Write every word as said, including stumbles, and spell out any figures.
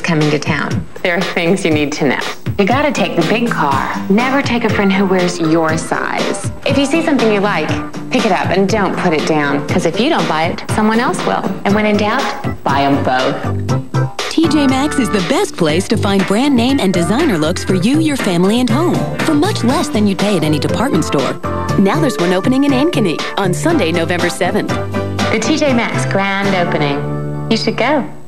coming to town. There are things you need to know. You gotta take the big car. Never take a friend who wears your size. If you see something you like, pick it up and don't put it down. Because if you don't buy it, someone else will. And when in doubt, buy them both. T J Maxx is the best place to find brand name and designer looks for you, your family, and home for much less than you'd pay at any department store. Now there's one opening in Ankeny on Sunday, November seventh. The T J Maxx grand opening. You should go.